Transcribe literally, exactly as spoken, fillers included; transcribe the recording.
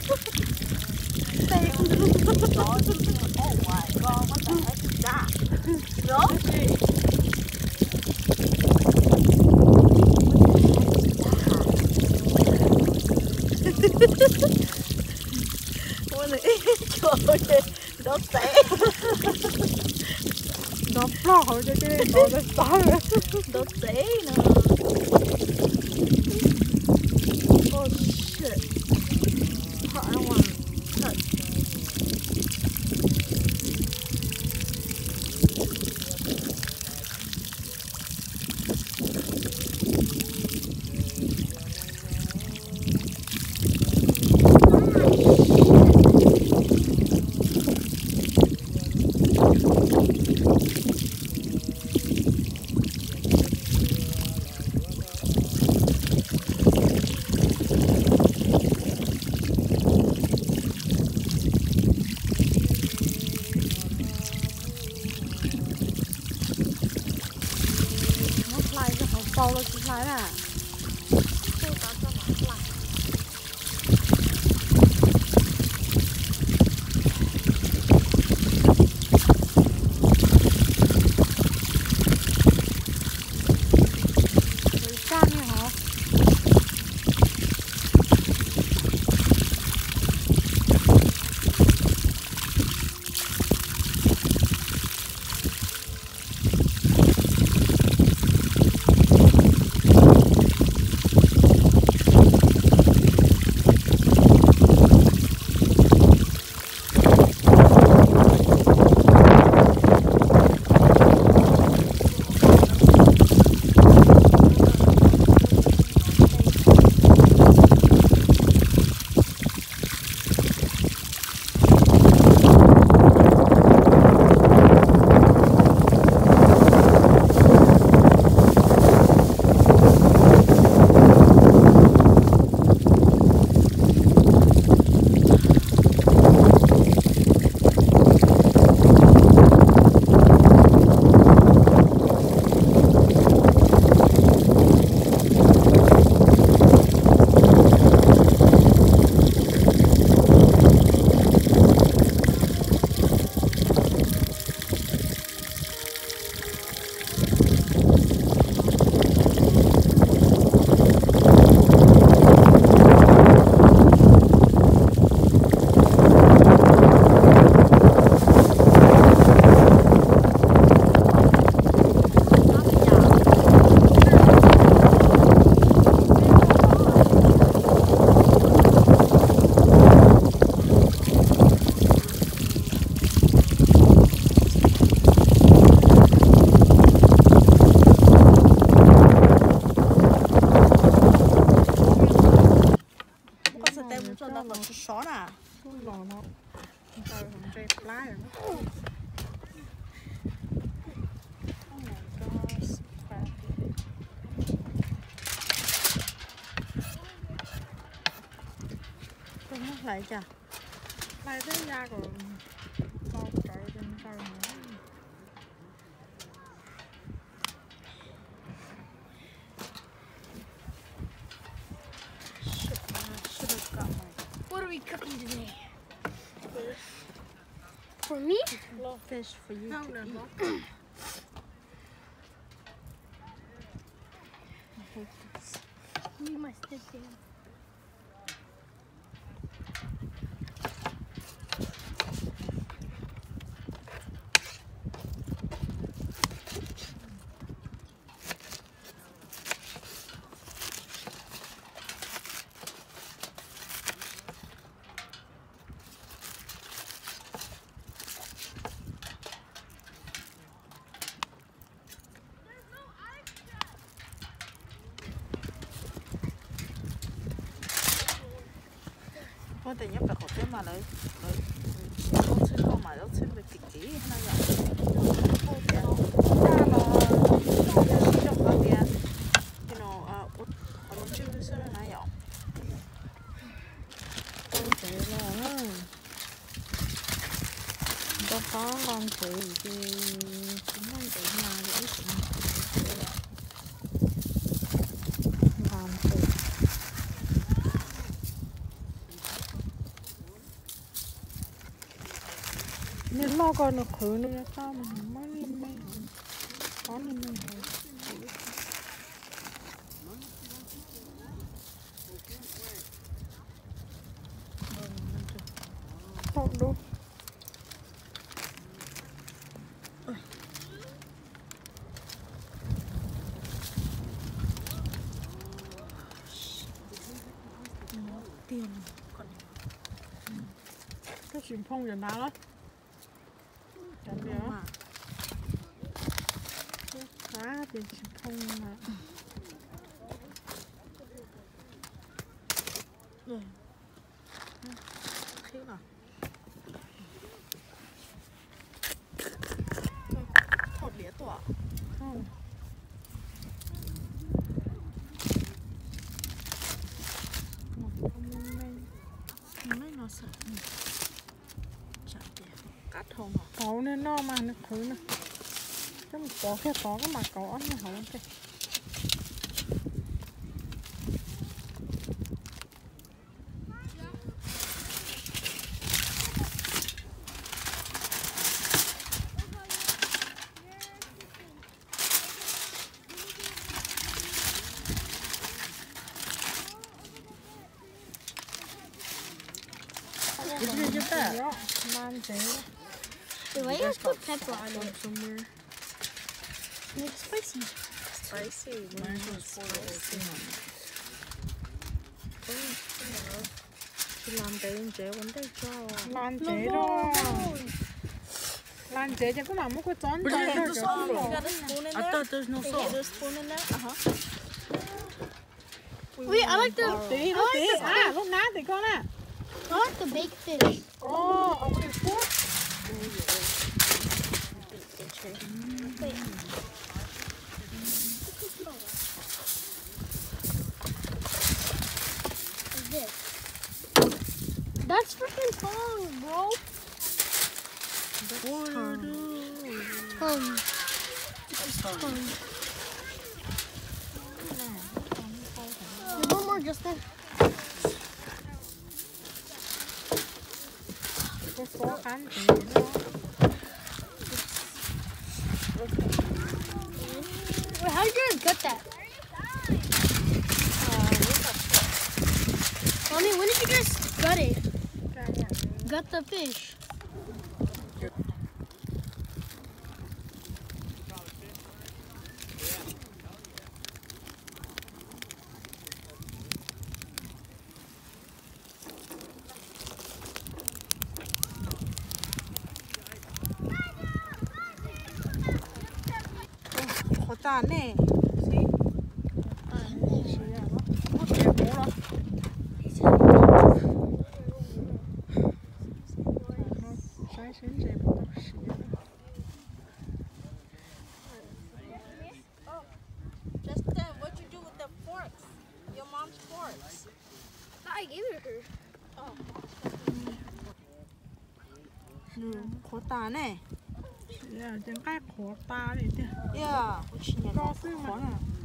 Oh my god, what the heck is that? No? 오늘 겨울에 너 쎄? 너 봐, 어제들이 너를 싸요. 너 쎄? Oh shit. I don't want to touch. bao lên xuống lại nè. Tôi có cho nó lạnh. Rồi chan này hả? Cho nó còn xó à? Không lò nó. Trời không chơi fly rồi. Oh my gosh, crappy. Tôi mất lại chà. Lại tới da của bao trời trên trời nữa. What are we cooking today? For me? Fish for you Không to được eat. không? I hate this. We must sit down. Tôi tự nhiên phải khổ thêm mà lấy lấy tôi xin không mà tôi xin về kịch kỹ hay là thôi tiền ra là trong bao tiền you know uh what I want you to say là nào Tôi sẽ là có có con chị thì cũng không tự mà để cũng làm chị to coi nó khử nó to mà mới lên đây có lên đây không đâu tiền còn cái chuyện phong giờ nào đó chẳng biết mà cá thì chuyện phong mà rồi thế nào thọt lía tỏa không mấy nó sợ chả để cắt không hả cậu nên nó mà nó khử nè chứ mà có cái có cái mà cậu ăn nó không cái Did you get that? man thế The way I put pepper on From it. somewhere It's spicy. spicy. Mine was spicy. Chị làm để em chế vấn đề cho. lan chế đó lan chế chứ có mà muốn có chón But cho you nó got the cho spoon. nó. You got a spoon in there? I thought there's no Yeah, salt. there's spoon in there. Uh-huh. Wait, I like the tí nó tí à lúc nãy thì con à I like the baked fish. ồ ông cái phút Wait. What's this? That's freaking tongue, bro. Tongue. Tongue. There's one more, Justin. có khó khăn thì nó Wait, how did you guys gut that? Mommy, when did you guys gut it? Gut the fish. Khó tàn nè. See? nó kẹo bố rồi sai xin gì mà tao xí Justin, what you do with the forks? Your mom's forks. I gave it to her. Ừ, khó tàn nè. yeah chẳng cái khổ ta đi chứ Yeah, what you có cái mà khó nè.